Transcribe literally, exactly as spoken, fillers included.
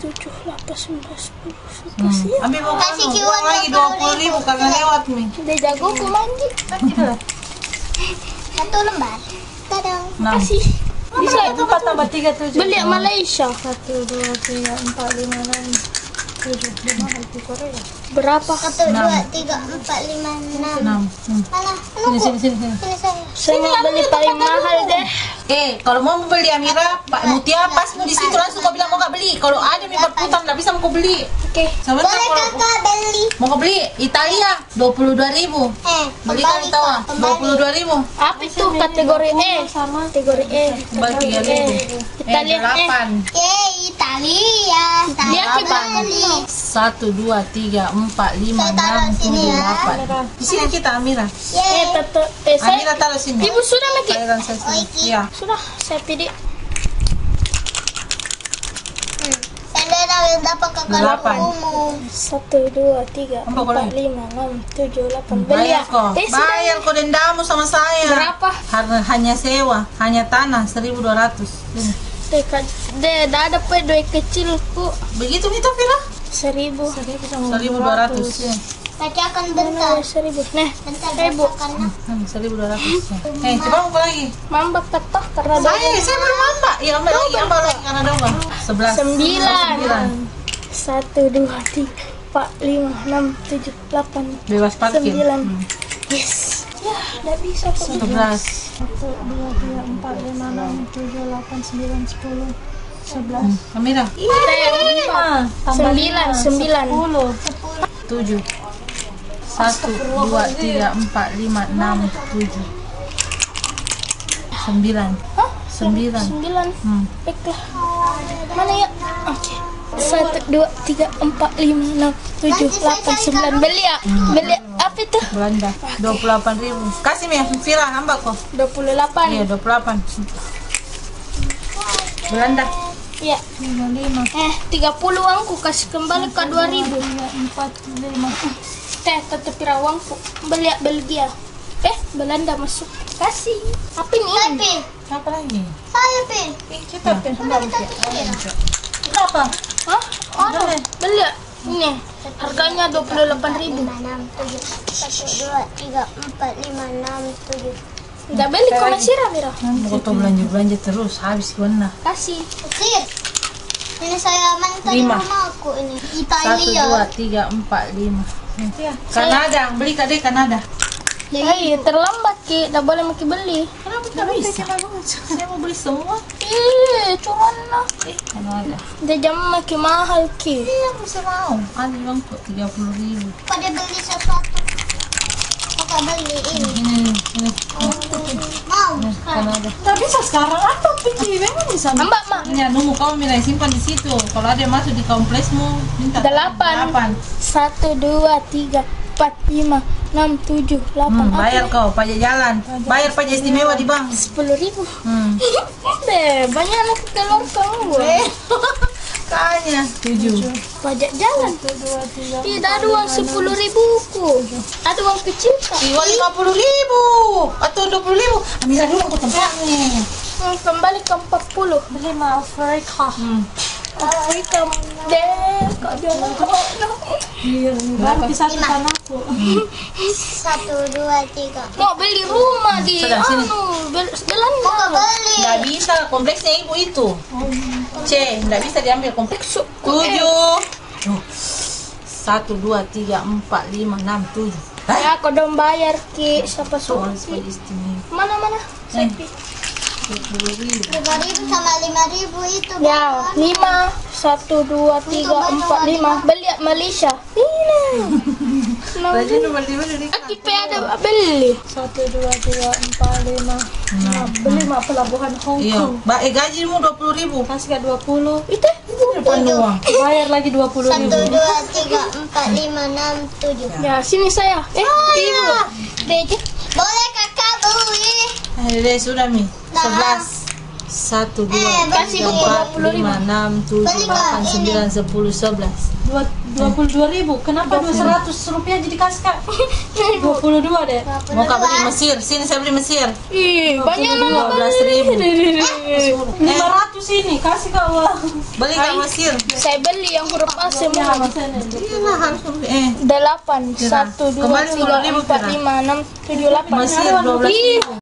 tujuh, delapan, sembilan, sepuluh, Hmm. sebelas. Ambil mau Kasih kamu, kiwan buang lagi dua puluh ribu karena lewat nih. Dia jago aku mandi. Satu lembar. Tadang. Enam. Kasih. Bisa empat tambah tiga tujuh. Beli yang Malaysia. Satu dua tiga empat lima enam tujuh lima di Korea. Berapa? Satu, Enam. dua, tiga, empat, lima, enam. Enam. Hmm. Mana? Sini, sini, sini, sini. Ini saya. Saya mau beli paling mahal deh. Eh, kalau mau beli Amira, Pak Mutia pas mau di situ langsung kau bilang mau nggak beli. Kalau ada mi berputar nggak bisa mau kau beli. Oke. Sebentar Boleh kalau kakak beli? mau kau beli Italia dua puluh dua ribu. Eh, Beli kembali kau tahu kok, dua puluh dua ribu. Apa itu kategori E? Sama. Kategori E. Kembali tiga ribu. Eh, Italian E. delapan. Yeay, Italia. Dia kita beli. Satu, dua, tiga, empat, lima, Saya taruh enam, sini tujuh, ya. delapan. Di sini kita Amira. Eh, Yeay. tetap. Eh, saya. Amira taruh sini. Ibu sudah Maki? Cairan saya sini. Oh, iki. Iya. Sudah. Saya pilih. Saya dah dapat kakak Delapan. umum. Satu, dua, tiga, Empat empat, boleh? lima, enam, tujuh, delapan. Beli ya? Bayar kok. Eh, sudah. Bayar kok dendamu sama saya. Berapa? Karena hanya sewa, hanya tanah seribu dua ratus. Sini. Deh, kan. Deh, dah ada pe duit kecilku. Begitu itu Vira? Seribu. seribu dua ratus. Ya. Bacakan Mana bentar. seribu? Nah, Bentar seribu. bacakan. Hmm, seribu dua ratus. Eh, coba mau apa lagi? Mambak ketok karena ada Saya, saya belum mamba. Ya, ambil lagi, ambil lagi karena ada uang. Sebelas. sembilan. Sembilan. Satu, dua, tiga, empat, lima, enam, tujuh, delapan, Bebas parkir. sembilan. Hmm. Yes. Ya, tidak bisa kok. Sebelas. Satu dua tiga empat lima enam tujuh delapan sembilan sepuluh sebelas. Amira. Lima. Sembilan, sembilan. Sepuluh. Tujuh. Satu, dua, tiga, empat, lima, enam, tujuh. Sembilan. Hah? Sembilan. Sembilan. Hmm. Baiklah. Mana ya? Oke. Satu, dua, tiga, empat, lima, enam, tujuh, delapan, sembilan. Beli ya? Beli apa itu? Belanda. Dua puluh delapan ribu. Kasih mi, Vira, hamba kok. Dua puluh delapan. Iya, dua puluh delapan. Belanda. Ya. Lima lima. Eh, tiga puluh uangku kasih kembali ke dua ribu. Tiga empat lima. Teh, tetep pira uangku. Beli ya, Belgia. Eh, Belanda masuk. Kasih. Apa ini? Tapi, Apa lagi? saya pin. Eh, kita pin. Berapa? Hah? Ada. Beli ya? Ini. Harganya dua puluh delapan ribu. lima, enam, tujuh, satu, dua, tiga, empat, lima, enam, tujuh. Enggak beli kok masih Mira. Mau kau belanja-belanja terus, habis benar. Kasih. Kecil. Ini saya aman tadi Lima. rumahku ini. Satu, Italia. dua, tiga, empat, lima. Kanada, beli kadek Kanada. Hei, terlambat Ki. Enggak boleh Maki beli. Kenapa tidak bisa? Saya mau beli semua. Ih, cuman lah. Eh, Kanada. Dia jam Maki mahal Ki. Iya, bisa mau. Ada bang kok tiga puluh ribu. Pada beli sesuatu. Kakak beli ini. Ini, ini, ini, Mau. ini Kanada. Tidak bisa sekarang apa pikir? Memang bisa. Mbak, Mak. Ini nunggu kau Mira simpan di situ. Kalau ada yang masuk di kompleksmu, minta. Delapan. Delapan. Satu, dua, tiga, empat, lima, enam, tujuh, delapan. Hmm, bayar kau pajak jalan. Bayar pajak istimewa di bank. Sepuluh ribu. Hmm. Deh, banyak anak kelongkang gue. Kayaknya tujuh. Pajak jalan. Dua tiga. Tidak ada uang sepuluh ribuku. Ada uang kecil kak. Iwan lima puluh ribu atau dua puluh ribu. Amira dulu aku tempatnya. Hmm, kembali ke empat puluh. Lima Afrika. Hmm. Afrika deh, kak jangan kau. Baru bisa tanahku. Satu, dua, tiga. Mau beli rumah di Sudah, sini. anu Bel Kakak Belanda. beli. Nggak bisa kompleksnya ibu itu. C, nggak bisa diambil kompleks. Tujuh. Tuh. Satu, dua, tiga, empat, lima, enam, tujuh. Ya, kau dong bayar Ki. Siapa Soal suruh Ki? istimewa. Mana mana? Sepi. Dua puluh ribu. Lima ribu sama lima ribu itu. Ya, lima, satu, dua, tiga, empat, lima. Beli ya, Malaysia. Ini. Rajin lu beli beli. Aki pe ada beli. Satu dua tiga empat lima. Enam. Beli mah pelabuhan Hong Iya. Kong. Mbak, eh gajimu dua puluh ribu. Kasih dua puluh. Itu. Depan uang. Bayar lagi dua puluh Satu, ribu. dua, tiga, empat, lima, enam, tujuh. Ya, sini saya. Eh, ibu. Deje. Boleh kakak beli. Eh, deh sudah mi. Dah. Sebelas. Satu, dua, kasih tiga, buku empat, dua puluh lima, enam, tujuh, delapan, sembilan, sepuluh, sebelas. Dua dua puluh dua ribu. Kenapa dua seratus rupiah jadi kasih kak? Dua puluh dua deh. Mau kak beli Mesir? Sini saya beli Mesir. Ih, banyak Dua belas ribu. Lima ratus ini kasih kak uang. Beli kak Mesir. Saya beli yang huruf A semua. Iyalah harus eh Delapan, satu, dua, Kemarin tiga, sepuluh ribu empat, kira. lima, enam, tujuh, delapan. Mesir dua belas ribu.